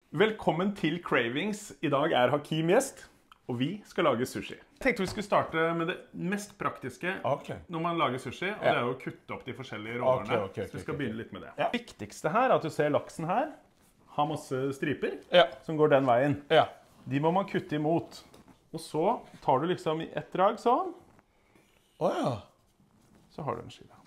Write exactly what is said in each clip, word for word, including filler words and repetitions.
Velkommen til Cravings. I dag er Hakim gjest, og vi skal lage sushi. Jeg tenkte vi skulle starte med det mest praktiske okay. når man lager sushi, og ja. det er å kutte opp de forskjellige råvarene. Okay, okay, okay, så vi skal okay. begynne litt med det. Ja. Det viktigste her er at du ser laksen her, har masse striper ja. som går den veien. Ja. De må man kutte imot. Og så tar du liksom i ett drag sånn. Åh oh, ja. Så har du en skive.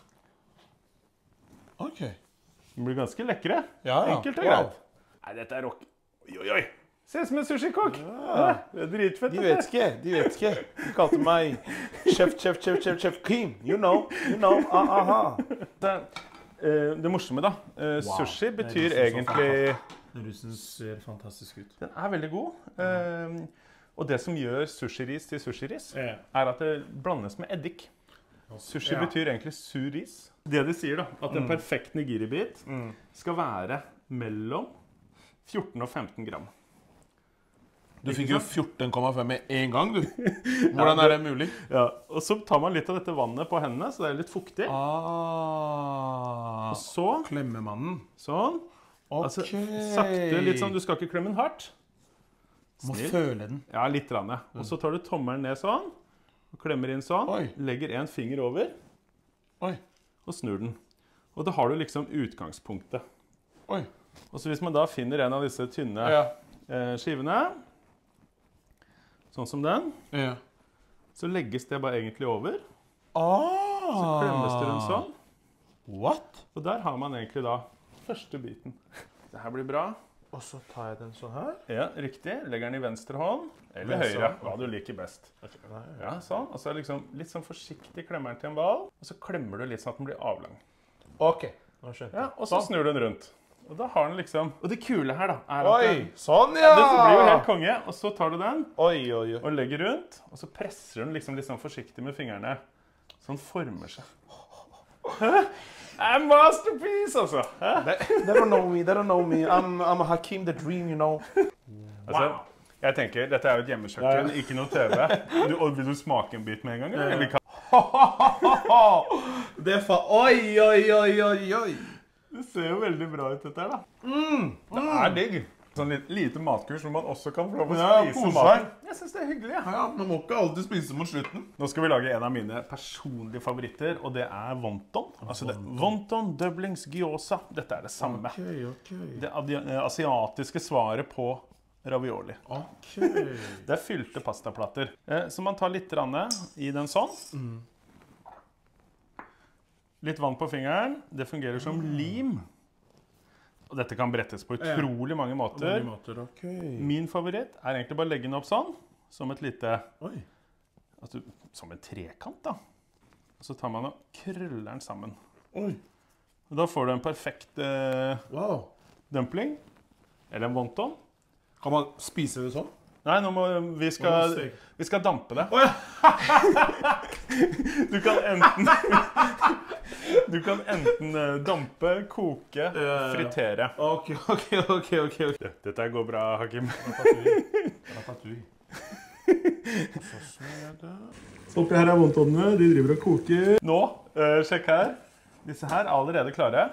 Ok. Det blir ganske lekre. Ja, ja. Enkelt og wow. greit. Nei, dette er rock. Oi, oi, oi. Ser ut som en sushi-kokk. Ja. Det er dritfett. De vet ikke, de vet ikke. De kalte meg chef, chef, chef, chef, chef Kim. You know, you know, ah, aha. Det, uh, det morsomme da, uh, wow. sushi betyr egentlig... Den russen ser fantastisk ut. Den er veldig god. Uh, og det som gjør sushiris til sushiris, ja. er at det blandes med eddik. Sushi ja. betyr egentlig sur ris. Det de sier da, at en mm. perfekt nigiri-bit mm. skal være mellom fjorten og femten gram. Du fikk jo fjorten komma fem med en gang, du. Hvordan er det mulig? Ja, og så tar man litt av dette vannet på hendene, så det er litt fuktig. Ah, og så klemmer man den. Sånn. Ok. Altså, sakte, litt sånn, du skal ikke klemme den hardt. Må føle den. Ja, litt rann. Og så tar du tommelen ned sånn, og klemmer inn sånn, Oi. legger en finger over, Oi. og snur den. Og da har du liksom utgangspunktet. Oi. Og så hvis man da finner en av disse tynne ja. eh, skivene, sånn som den, ja. så legges det bare egentlig over. Ah. Så klemmes det rundt sånn. What? Og der har man egentlig da første biten. Det her blir bra. Og så tar jeg den sånn her. Ja, riktig. Legger den i venstre hånd, eller venstre. høyre, hva du liker best. Ja, sånn. Og så liksom litt sånn forsiktig klemmer den til en ball, og så klemmer du litt sånn at den blir avlang. Ok, nå skjønte jeg. Ja, og så sånn. snur du den rundt. Og da har den liksom... Og det kule her da, er at... Oi, den, sånn ja! Det blir jo helt konge, og så tar du den, oi, oi, oi. og legger rundt, og så presser du den liksom litt sånn forsiktig med fingrene. Så den former seg. Hæ? En masterpiece, altså! Hæ? They don't know me, they don't know me. I'm, I'm Hakim the Dream, you know. Altså, jeg tenker, dette er jo et hjemmekjøkken, ikke noe T V. Du, og vil du smake en bit med en gang? Eller kan... Det er fa... Oi, oi, oi, oi, oi. Det ser jo veldig bra ut dette her da. Mm, det er digg. Sånn litt lite matkurs hvor man også kan få lov å ja, spise maten. Jeg synes det er hyggelig, ja. Ja, man må ikke alltid spise mot slutten. Nå skal vi lage en av mine personlige favoritter, og det er wonton. Altså det, wonton, doublings, gyoza. Dette er det samme. Okay, okay. Det asiatiske svaret på ravioli. Okay. Det er fylte pastaplatter. Så man tar litt rann i den sånn. Mm. Litt vann på fingeren. Det fungerer som lim. Og dette kan brettes på utrolig mange måter. Mange måter, okay. Min favoritt er egentlig bare å legge den opp sånn, som et lite... Oi. Altså, som en trekant da. Og så tar man og krøller den sammen. Oi. Og da får du en perfekt eh, wow. dumpling. Eller en wonton. Kan man spise det sånn? Nei, nå må vi skal, vi skal dampe det. Oh, ja. Du kan enten Du kan enten dampe, koke, fritere. Ok, ok, ok, ok. Dette går bra, Hakim. Ratatouille. Så oppi her er wontonene, de driver og koker. Nå, uh, sjekk her. Disse her er allerede klare.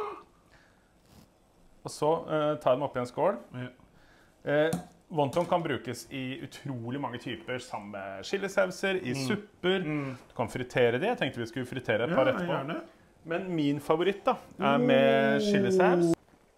Og så uh, tar jeg dem opp i en skål. Uh, Wonton kan brukes i utrolig mange typer, sammen med chilisauser, i mm. supper. Mm. Du kan fritere det. Jeg tenkte vi skulle fritere et par ja, etterpå. Gjerne. Men min favoritt da, er med chilisaus.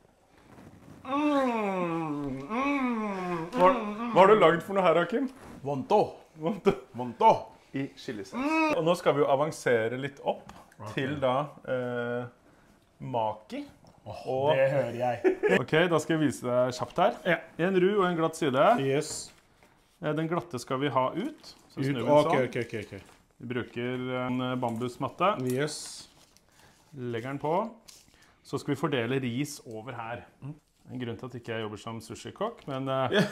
Mm. Mm. Hva, hva har du laget for noe her, Hakim? Wonton. Wonton. Wonton. I chilisaus. Mm. Og nå skal vi jo avansere litt opp okay. til da eh, maki. Oh, og, det hører jeg. Ok, da skal jeg vise deg kjapt her. Ja. En ru og en glatt side. Yes. Den glatte skal vi ha ut. Så snur vi ut. den Okay, sånn. okay, okay, okay. Vi bruker en bambusmatte. Yes. Legger den på. Så skal vi fordele ris over her. En grunn til at ikke jeg jobber som sushi-kokk, men...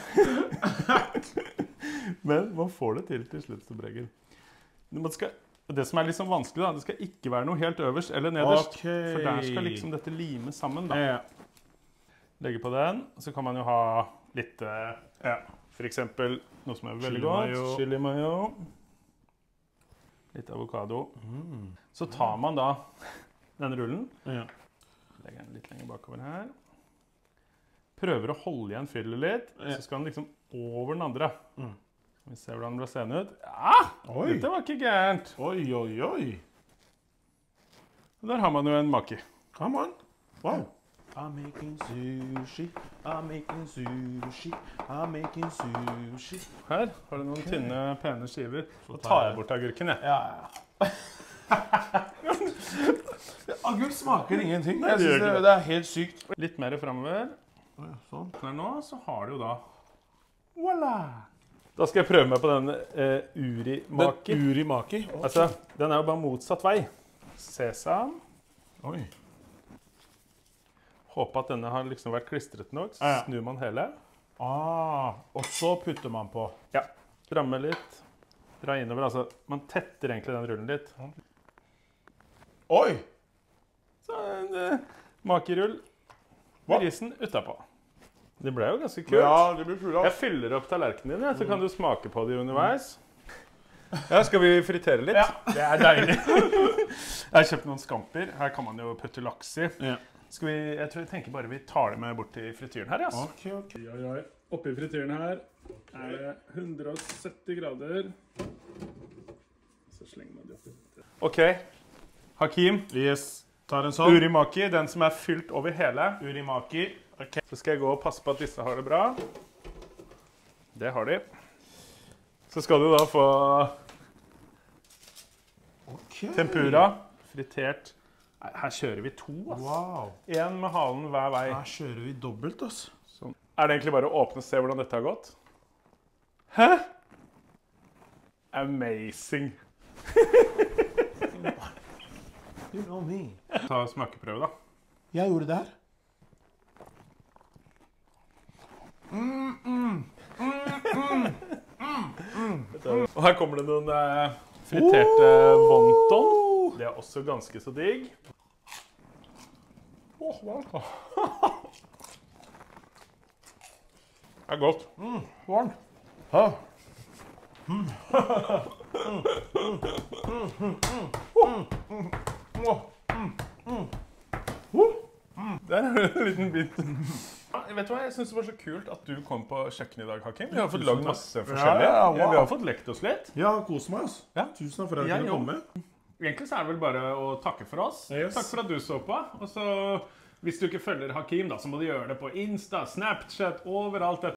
men man får det til til slutt, Stobregger. Man skal... Det som er litt sånn vanskelig da, det skal ikke være noe helt øverst eller nederst, okay. for der skal liksom dette lime sammen da. Ja. Legge på den, så kan man jo ha litt, ja, for eksempel noe som er veldig godt, chili mayo, litt avokado. Mm. Så tar man da denne rullen, ja. legger den litt lenger bakover her, prøver å holde igjen fyllet litt, så skal den liksom over den andre. Mm. Vi ser hvordan den blir seende ut. Ja, Oi. dette var ikke gærent. Oi, oi, oi. Der har man jo en maki. Come on. Wow. I'm making sushi, I'm making sushi, I'm making sushi. Her har du noen tynne, pene skiver. Så tar tar jeg- jeg bort agurken, jeg. Ja, ja. Agurk smaker ingenting. Nei, Jeg det gjør synes det, ikke det er helt sykt. Litt mer fremover. Sånn. Her nå, så har du jo da... Voila! Da skal jeg prøve meg på den eh, uri-maki. Den urimaki. Altså, den er jo bare motsatt vei. Sesam. Oi. Håper at denne har liksom vært klistret nok. Så Ja, ja. snur man hele. Ah, og så putter man på. Ja. Ramme litt. Dra innover. Altså, man tetter egentlig den rullen litt. Oi! Så en eh, makirull. Hva? Risen utapå. Det ble jo ganske kult. Ja, det blir full av. Jeg fyller opp tallerkenen din, ja, så kan du smake på det underveis. Ja, skal vi fritere litt? Ja. Det er deilig. Jeg har kjøpt noen skamper. Her kan man jo putte laks i. Ja. Skal vi, jeg tror jeg tenker bare vi tar det med bort til frityren her, altså. Ok, ok. Oi, oi, oi. Oppi frityren her er det hundre og sytti grader. Så slenger man det oppi. Ok, Hakim. Yes. Tar en sånn. Urimaki, den som er fylt over hele. Urimaki. Ok. Så skal jeg gå og passe på at disse har det bra. Det har de. Så skal du da få Ok. tempura, fritert. Nei, her kjører vi to, ass. Wow. En med halen hver vei. Her kjører vi dobbelt, ass. Sånn. Er det egentlig bare å åpne og se hvordan dette har gått? Hæ? Amazing. You know me. Ta smakeprøve, da. Jeg gjorde det her. Og her kommer det noen eh, friterte wonton. Det er også ganske så digg. Åh, varmt. Det er godt. Mm, varm. Ha. Der er det en liten bit. Ja, vet du hva? Jeg synes det var så kult at du kom på kjøkkenet i dag, Hakim. Vi har fått lagd masse forskjellig. Ja, ja, wow. Vi har fått lekt oss litt. Ja, kos meg, ass. Ja. Tusen takk for at jeg Jeg kunne jo. komme. Egentlig så er det vel bare å takke for oss. Yes. Takk for at du så på. Og så, hvis du ikke følger Hakim, da, så må du gjøre det på Insta, Snapchat, overalt.